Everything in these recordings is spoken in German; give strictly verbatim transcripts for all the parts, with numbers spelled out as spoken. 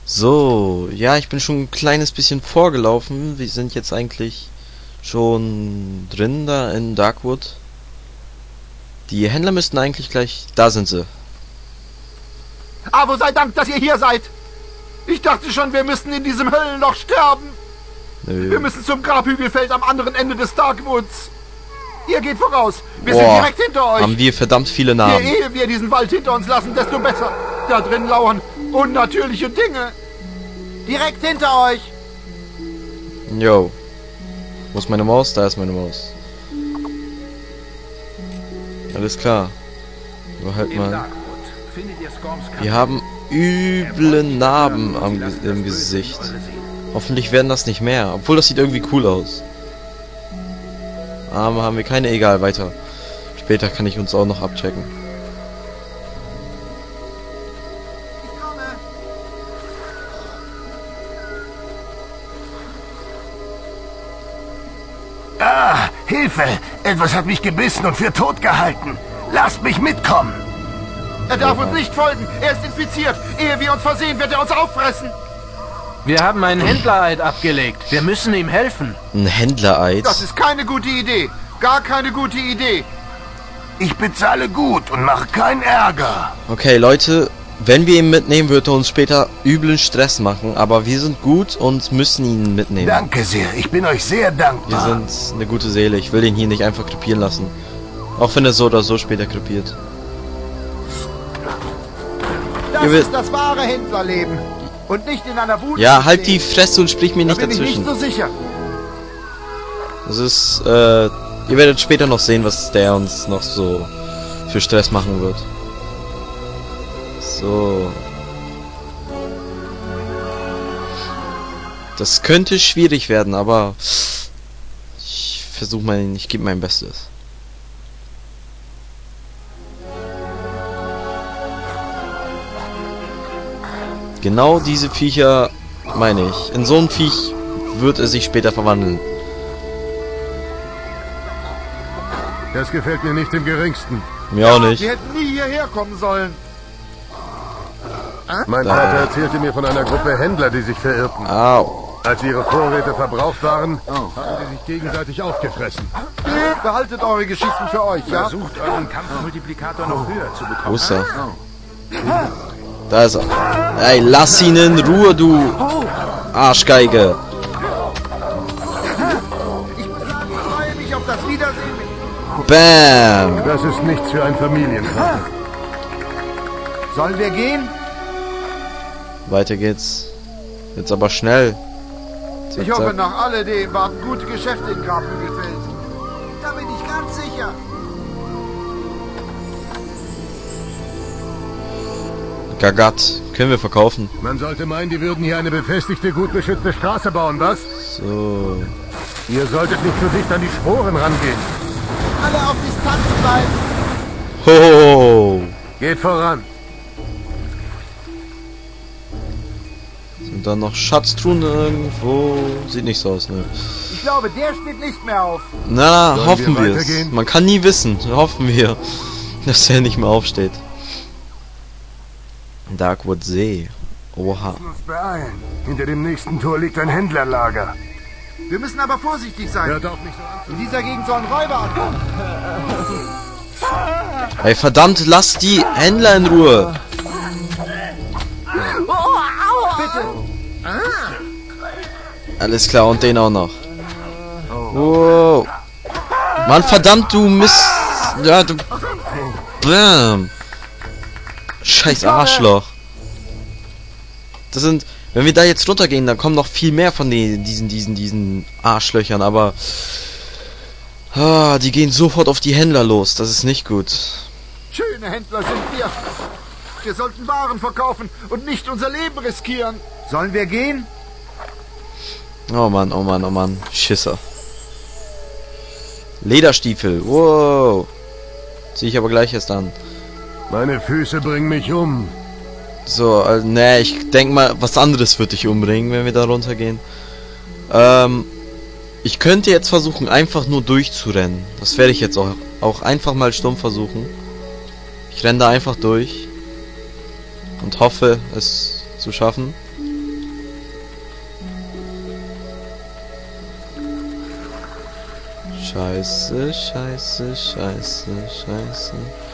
So, ja, ich bin schon ein kleines bisschen vorgelaufen. Wir sind jetzt eigentlich schon drin da in Darkwood. Die Händler müssten eigentlich gleich... Da sind sie. Aber sei Dank, dass ihr hier seid. Ich dachte schon, wir müssten in diesem Höllenloch sterben. Nö. Wir müssen zum Grabhügelfeld am anderen Ende des Darkwoods. Ihr geht voraus. Wir Boah, sind direkt hinter euch. haben wir verdammt viele Je Namen. ehe wir diesen Wald hinter uns lassen, desto besser. Da drin lauern unnatürliche Dinge. Direkt hinter euch. Yo. Wo ist meine Maus? Da ist meine Maus. Alles klar. Aber halt mal. Wir haben üble Narben am, im Gesicht. Hoffentlich werden das nicht mehr. Obwohl, das sieht irgendwie cool aus. Aber haben wir keine. Egal, weiter. Später kann ich uns auch noch abchecken. Ah, Hilfe! Etwas hat mich gebissen und für tot gehalten. Lasst mich mitkommen. Er darf uns nicht folgen. Er ist infiziert. Ehe wir uns versehen, wird er uns auffressen. Wir haben einen Händlereid abgelegt. Wir müssen ihm helfen. Ein Händlereid. Das ist keine gute Idee. Gar keine gute Idee. Ich bezahle gut und mache keinen Ärger. Okay, Leute. Wenn wir ihn mitnehmen, wird er uns später üblen Stress machen. Aber wir sind gut und müssen ihn mitnehmen. Danke sehr. Ich bin euch sehr Wir dankbar. sind eine gute Seele. Ich will ihn hier nicht einfach krepieren lassen. Auch wenn er so oder so später krepiert. Das Ihr ist das wahre Händlerleben. Und nicht in einer Bude. Ja, halt die Fresse und sprich mir Da nicht bin ich dazwischen. nicht so sicher. Das ist, äh, ihr werdet später noch sehen, was der uns noch so für Stress machen wird. So. Das könnte schwierig werden, aber ich versuche mein, ich gebe mein Bestes. Genau diese Viecher meine ich. In so ein Viech wird er sich später verwandeln. Das gefällt mir nicht im geringsten. Mir auch nicht. Sie hätten nie hierher kommen sollen. Mein Da. Vater erzählte mir von einer Gruppe Händler, die sich verirrten. Au. Als ihre Vorräte verbraucht waren, haben sie sich gegenseitig aufgefressen. Behaltet eure Geschichten für euch, ja? Versucht euren Kampfmultiplikator noch höher zu bekommen. Wo ist er? Da ist er. Ey, lass ihn in Ruhe, du Arschgeige. Ich freue mich auf das Wiedersehen. Bam. Das ist nichts für ein Familienvater. Sollen wir gehen? Weiter geht's. Jetzt aber schnell. Zack, Ich hoffe, zack. nach alledem warten gute Geschäfte in Grabhügelfeld. Da bin ich ganz sicher. Gagat. Können wir verkaufen. Man sollte meinen, die würden hier eine befestigte, gut beschützte Straße bauen, was? So. Ihr solltet nicht so dicht an die Sporen rangehen. Alle auf Distanz bleiben. Ho. Geht voran. Sind da noch Schatztruhen irgendwo? Sieht nicht so aus, ne? Ich glaube, der steht nicht mehr auf. Na, Sollen hoffen wir wir es. weitergehen? Man kann nie wissen. Hoffen wir, dass er nicht mehr aufsteht. Darkwood See. Oha. Uns beeilen. Hinter dem nächsten Tor liegt ein Händlerlager. Wir müssen aber vorsichtig sein. Hört auf, nicht so an. In dieser Gegend sollen Räuber ankommen. Ey, verdammt, lass die Händler in Ruhe. Bitte. Alles klar, und den auch noch. Wow. Mann, verdammt, du Mist. Ja, du... Bam. Scheiß Arschloch. Das sind... Wenn wir da jetzt runtergehen, dann kommen noch viel mehr von den, diesen, diesen, diesen Arschlöchern, aber... Ah, die gehen sofort auf die Händler los. Das ist nicht gut. Schöne Händler sind wir. Wir sollten Waren verkaufen und nicht unser Leben riskieren. Sollen wir gehen? Oh Mann, oh Mann, oh Mann. Schisser. Lederstiefel. Wow. Zieh ich aber gleich erst an. Meine Füße bringen mich um. So, also, ne, ich denk mal, was anderes wird dich umbringen, wenn wir da runtergehen. Ähm, ich könnte jetzt versuchen, einfach nur durchzurennen. Das werde ich jetzt auch, auch einfach mal stumm versuchen. Ich renne da einfach durch. Und hoffe, es zu schaffen. Scheiße, scheiße, scheiße, scheiße.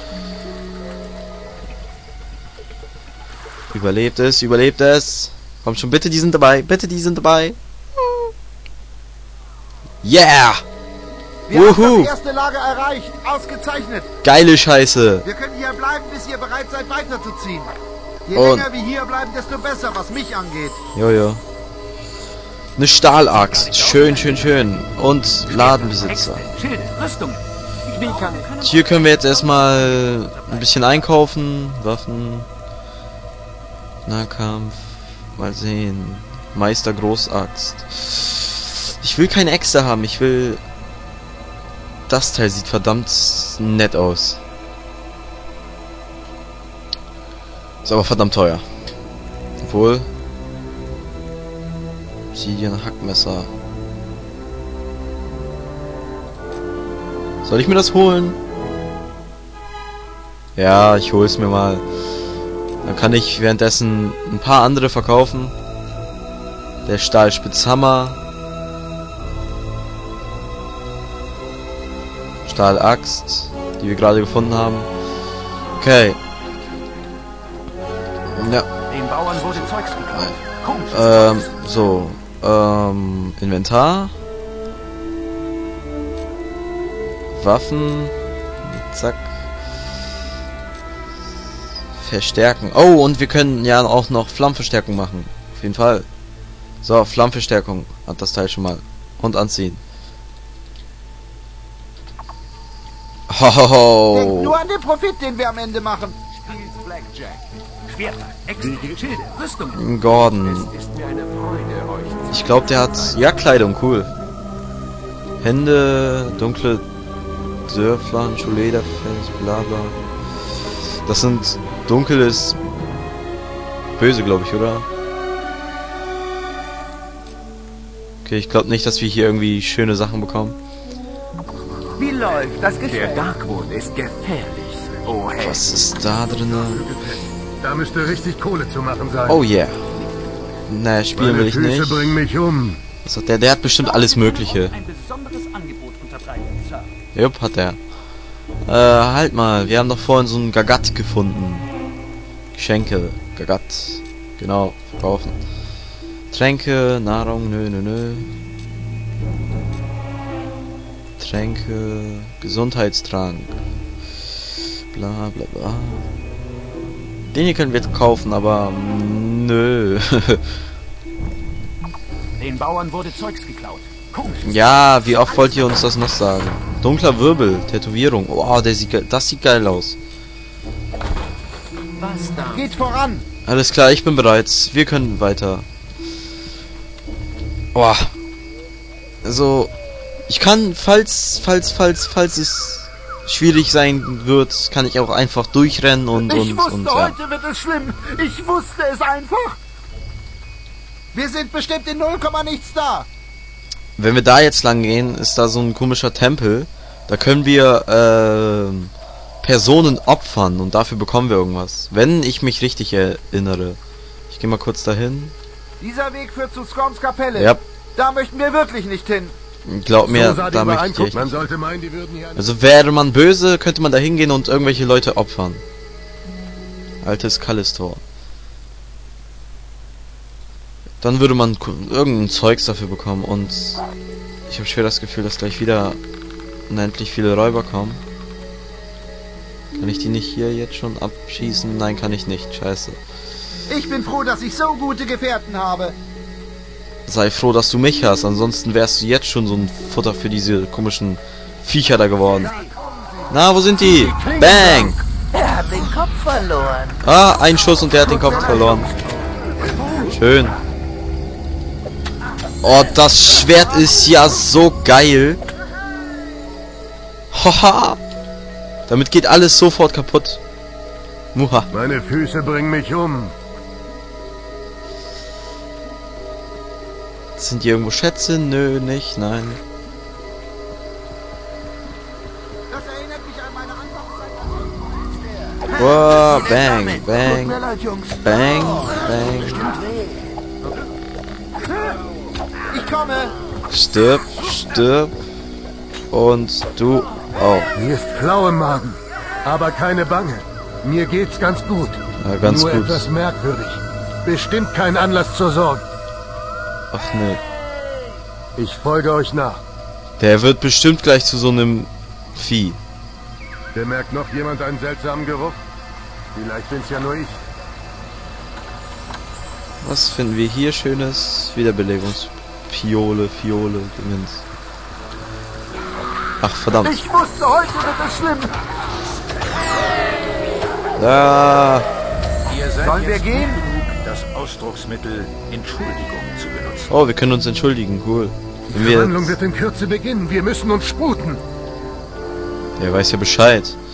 Überlebt es, überlebt es. Komm schon, bitte, die sind dabei. Bitte, die sind dabei. Yeah! Wir haben Wuhu! das erste Lager erreicht. Ausgezeichnet. Geile Scheiße. Wir können hier bleiben, bis ihr bereit seid, weiterzuziehen. Je Und- länger wir hier bleiben, desto besser, was mich angeht. Jojo. Eine Stahlaxt. Schön, schön, schön. Und Ladenbesitzer. Schilde, Rüstung. Ich will keine. Hier können wir jetzt erstmal ein bisschen einkaufen. Waffen. Nahkampf. Mal sehen. Meister Großaxt. Ich will keine Äxte haben. Ich will... Das Teil sieht verdammt nett aus. Ist aber verdammt teuer. Obwohl... Obsidian Hackmesser. Soll ich mir das holen? Ja, ich hole es mir mal. Dann kann ich währenddessen ein paar andere verkaufen. Der Stahlspitzhammer. Stahlaxt, die wir gerade gefunden haben. Okay. Ja. Den Bauern wurde Zeugs geklaut. Komisches Ähm, Zeugs. so. Ähm, Inventar. Waffen. Zack. Verstärken. Oh, und wir können ja auch noch Flammenverstärkung machen. Auf jeden Fall. So, Flammenverstärkung hat das Teil schon mal. Und anziehen. Denkt Hohoho. nur an den Profit, den wir am Ende machen. Spielt Blackjack. Schwerter, Äxte, Schilde, Rüstung. Gordon. Ist mir eine Freude, euch zu Ich glaube, der hat... Ja, Kleidung, cool. Hände, dunkle Dörfler, Lederfels, bla bla. Das sind dunkles... Böse, glaube ich, oder? Okay, ich glaube nicht, dass wir hier irgendwie schöne Sachen bekommen. Wie läuft das Der Geschäft? Darkwood ist gefährlich. Oh, hey. Was ist da drin? Da müsste richtig Kohle zu machen sein. Oh yeah. Ne, spielen Meine will ich Füße nicht. bringen mich um. Was hat der? Der hat bestimmt alles Mögliche. Ein besonderes Angebot unterbreiten, Sir. Jupp, hat er. Äh, halt mal. Wir haben doch vorhin so einen Gagat gefunden. Geschenke. Gagat. Genau, verkaufen. Tränke, Nahrung, nö, nö, nö. Tränke, Gesundheitstrank. Bla, bla, bla. Den hier können wir kaufen, aber nö. Den Bauern wurde Zeugs geklaut. Komisches Ja, wie oft wollt ihr uns das noch sagen? Dunkler Wirbel, Tätowierung. Oh, der sieht geil, das sieht geil aus. Was da? Geht voran. Alles klar, ich bin bereit. Wir können weiter. Boah. Also, ich kann, falls, falls, falls, falls es schwierig sein wird, kann ich auch einfach durchrennen und Ich und wusste, und ja. heute wird es schlimm. Ich wusste es einfach. Wir sind bestimmt in null Komma nichts da. Wenn wir da jetzt lang gehen, ist da so ein komischer Tempel. Da können wir ähm, Personen opfern und dafür bekommen wir irgendwas. Wenn ich mich richtig erinnere. Ich gehe mal kurz dahin. Dieser Weg führt zu Scorms Kapelle. Ja, Da möchten wir wirklich nicht hin. glaub mir, so sah die da möchte ich Übereinkunft. echt. Man sollte meinen, die würden hier... Also wäre man böse, könnte man da hingehen und irgendwelche Leute opfern. Altes Kallistor. Dann würde man ku- irgendein Zeugs dafür bekommen und ich habe schwer das Gefühl, dass gleich wieder unendlich viele Räuber kommen. Kann ich die nicht hier jetzt schon abschießen? Nein, kann ich nicht. Scheiße. Ich bin froh, dass ich so gute Gefährten habe. Sei froh, dass du mich hast, ansonsten wärst du jetzt schon so ein Futter für diese komischen Viecher da geworden. Na, wo sind die? Bang! Er hat den Kopf verloren. Ah, ein Schuss und der hat den Kopf verloren. Schön. Oh, das Schwert ist ja so geil. Haha. Damit geht alles sofort kaputt. Muha. Meine Füße bringen mich um. Sind hier irgendwo Schätze? Nö, nicht, nein. Das erinnert mich an meine Anfangszeit. Wow, bang, Tut bang, mir leid, Jungs. bang, bang. Ich komme. Stirb, stirb. Und du auch. Mir ist flau im Magen, aber keine Bange. Mir geht's ganz gut. Ja, ganz Nur gut. etwas merkwürdig. Bestimmt kein Anlass zur Sorge. Ach nee. Ich folge euch nach. Der wird bestimmt gleich zu so einem Vieh. Bemerkt noch jemand einen seltsamen Geruch? Vielleicht bin's ja nur ich. Was finden wir hier Schönes? Wiederbelebungspiole, Fiole, Dingens. Ach, verdammt. Ich wusste, heute wird es schlimm. Da. Ihr seid Sollen wir jetzt gehen? gut genug, das Ausdrucksmittel Entschuldigung zu benutzen. Oh, wir können uns entschuldigen. Cool. Wenn Die Verhandlung wir... wird in Kürze beginnen. Wir müssen uns sputen. Der weiß ja Bescheid.